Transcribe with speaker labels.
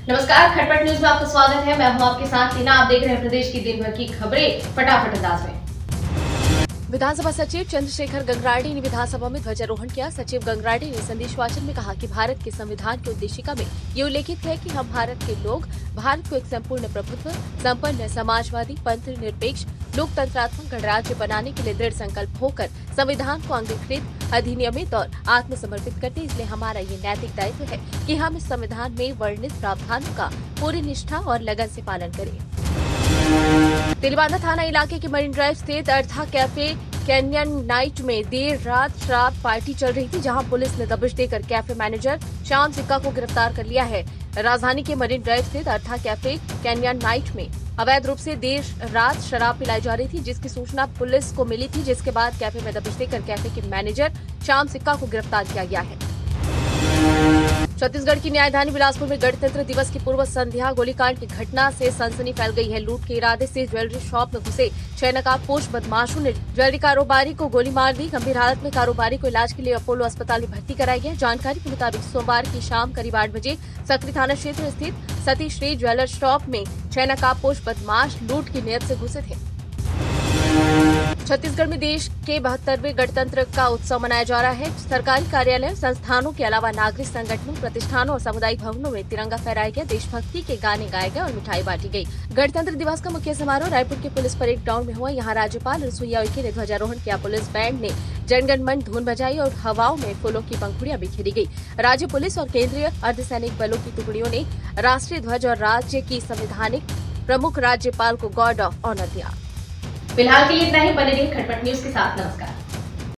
Speaker 1: नमस्कार, खटपट न्यूज में आपका स्वागत है। मैं हूं आपके साथ टीना। आप देख रहे हैं प्रदेश की दिन भर की खबरें फटाफट अंदाज में।
Speaker 2: विधानसभा सचिव चंद्रशेखर गंगराड़े ने विधानसभा में ध्वजारोहण किया। सचिव गंगराड़े ने संदेश वाचन में कहा कि भारत के संविधान की उद्देशिका में ये उल्लेखित है कि हम भारत के लोग भारत को एक संपूर्ण प्रभुत्व, संपन्न, समाजवादी, पंथ निरपेक्ष, लोकतंत्रात्मक गणराज्य बनाने के लिए दृढ़ संकल्प होकर संविधान को अंगीकृत, अधिनियमित और आत्मसमर्पित करते। इसलिए हमारा ये नैतिक दायित्व है कि हम इस संविधान में वर्णित प्रावधानों का पूरी निष्ठा और लगन से पालन करें। तिलवाना थाना इलाके के मरीन ड्राइव स्थित अर्था कैफे कैनियन नाइट में देर रात शराब पार्टी चल रही थी, जहां पुलिस ने दबिश देकर कैफे मैनेजर श्याम सिक्का को गिरफ्तार कर लिया है। राजधानी के मरीन ड्राइव स्थित अर्था कैफे कैनियन नाइट में अवैध रूप से देर रात शराब पिलाई जा रही थी, जिसकी सूचना पुलिस को मिली थी, जिसके बाद कैफे में दबिश देकर कैफे के मैनेजर श्याम सिक्का को गिरफ्तार किया गया है। छत्तीसगढ़ की न्यायधानी बिलासपुर में गणतंत्र दिवस की पूर्व संध्या गोलीकांड की घटना से सनसनी फैल गई है। लूट के इरादे से ज्वेलरी शॉप में घुसे 6 नकाबपोश बदमाशों ने ज्वेलरी कारोबारी को गोली मार दी। गंभीर हालत में कारोबारी को इलाज के लिए अपोलो अस्पताल में भर्ती कराया गया। जानकारी के मुताबिक सोमवार की शाम करीब 8 बजे सकरी थाना क्षेत्र स्थित सतीश श्री ज्वेलर शॉप में 6 नकाबपोश बदमाश लूट की नीयत से घुसे थे। छत्तीसगढ़ में देश के 72वें गणतंत्र का उत्सव मनाया जा रहा है। सरकारी कार्यालय, संस्थानों के अलावा नागरिक संगठनों, प्रतिष्ठानों और सामुदायिक भवनों में तिरंगा फहराया गया, देशभक्ति के गाने गाए गए और मिठाई बांटी गई। गणतंत्र दिवस का मुख्य समारोह रायपुर के पुलिस परेड ग्राउंड में हुआ। यहाँ राज्यपाल अनुसुईया उइके ने ध्वजारोहण किया। पुलिस बैंड ने जनगण मन धुन बजाई और हवाओं में फूलों की पंखुड़ियां बिखेरी गई। राज्य पुलिस और केंद्रीय अर्धसैनिक बलों की टुकड़ियों ने राष्ट्रीय ध्वज और राज्य की संवैधानिक प्रमुख राज्यपाल को गार्ड ऑफ ऑनर दिया।
Speaker 1: फिलहाल के लिए इतना ही। बने रहिए खटपट न्यूज के साथ। नमस्कार।